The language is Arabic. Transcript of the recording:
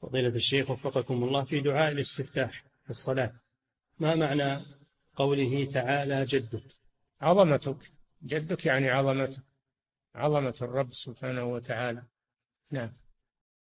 فضيلة الشيخ وفقكم الله، في دعاء الاستفتاح في الصلاة ما معنى قوله تعالى جدك؟ عظمتك، جدك يعني عظمتك، عظمة الرب سبحانه وتعالى. نعم.